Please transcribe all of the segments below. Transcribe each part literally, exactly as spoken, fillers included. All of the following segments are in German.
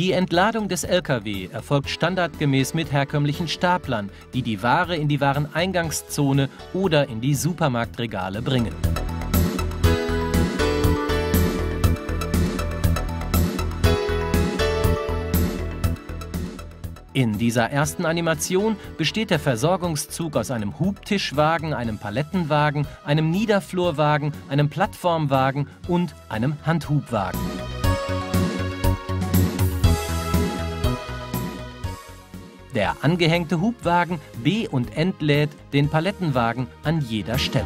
Die Entladung des L K W erfolgt standardgemäß mit herkömmlichen Staplern, die die Ware in die Wareneingangszone oder in die Supermarktregale bringen. In dieser ersten Animation besteht der Versorgungszug aus einem Hubtischwagen, einem Palettenwagen, einem Niederflurwagen, einem Plattformwagen und einem Handhubwagen. Der angehängte Hubwagen be- und entlädt den Palettenwagen an jeder Stelle.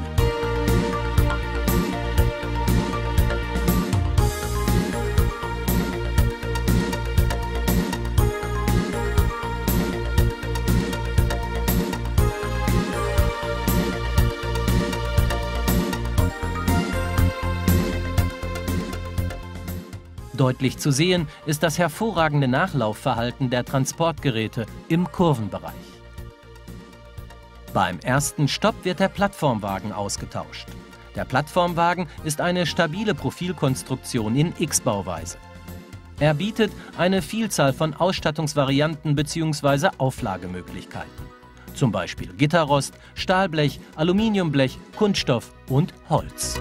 Deutlich zu sehen ist das hervorragende Nachlaufverhalten der Transportgeräte im Kurvenbereich. Beim ersten Stopp wird der Plattformwagen ausgetauscht. Der Plattformwagen ist eine stabile Profilkonstruktion in X-Bauweise. Er bietet eine Vielzahl von Ausstattungsvarianten bzw. Auflagemöglichkeiten. Zum Beispiel Gitterrost, Stahlblech, Aluminiumblech, Kunststoff und Holz.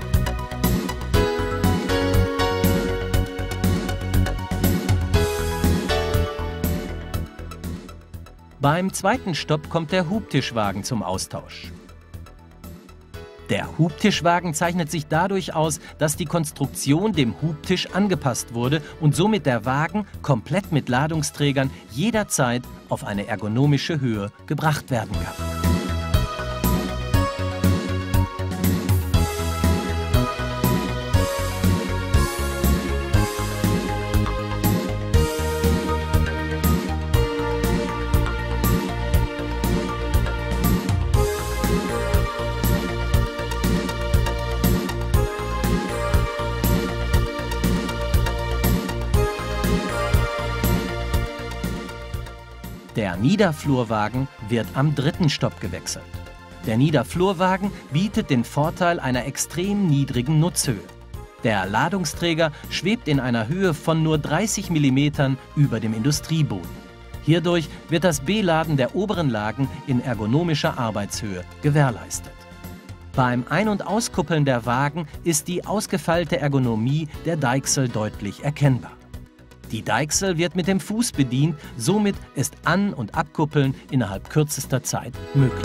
Beim zweiten Stopp kommt der Hubtischwagen zum Austausch. Der Hubtischwagen zeichnet sich dadurch aus, dass die Konstruktion dem Hubtisch angepasst wurde und somit der Wagen komplett mit Ladungsträgern jederzeit auf eine ergonomische Höhe gebracht werden kann. Der Niederflurwagen wird am dritten Stopp gewechselt. Der Niederflurwagen bietet den Vorteil einer extrem niedrigen Nutzhöhe. Der Ladungsträger schwebt in einer Höhe von nur dreißig Millimetern über dem Industrieboden. Hierdurch wird das Beladen der oberen Lagen in ergonomischer Arbeitshöhe gewährleistet. Beim Ein- und Auskuppeln der Wagen ist die ausgefeilte Ergonomie der Deichsel deutlich erkennbar. Die Deichsel wird mit dem Fuß bedient, somit ist An- und Abkuppeln innerhalb kürzester Zeit möglich.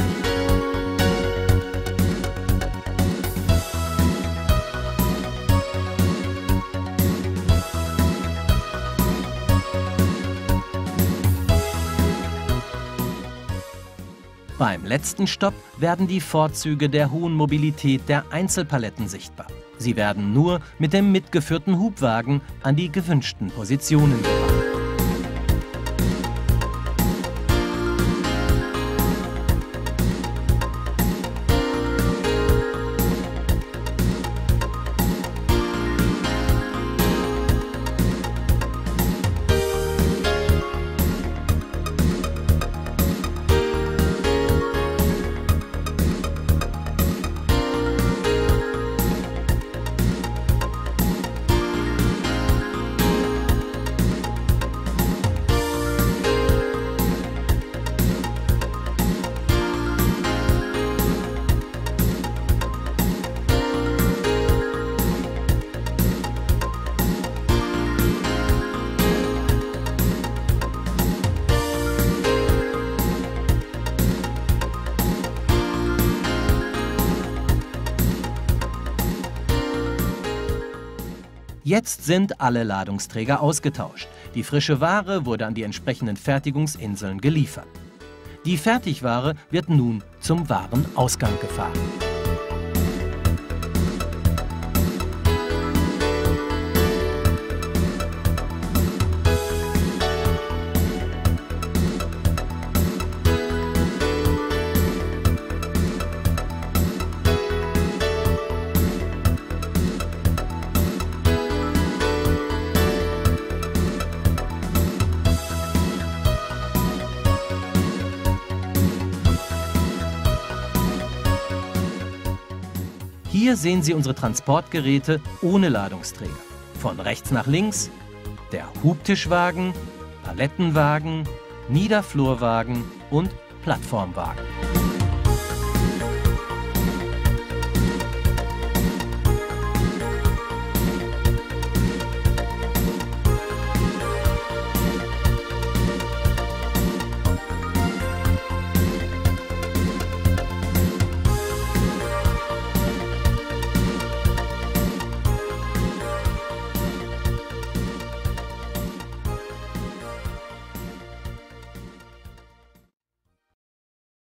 Beim letzten Stopp werden die Vorzüge der hohen Mobilität der Einzelpaletten sichtbar. Sie werden nur mit dem mitgeführten Hubwagen an die gewünschten Positionen gebracht. Jetzt sind alle Ladungsträger ausgetauscht. Die frische Ware wurde an die entsprechenden Fertigungsinseln geliefert. Die Fertigware wird nun zum Warenausgang gefahren. Hier sehen Sie unsere Transportgeräte ohne Ladungsträger. Von rechts nach links der Hubtischwagen, Palettenwagen, Niederflurwagen und Plattformwagen.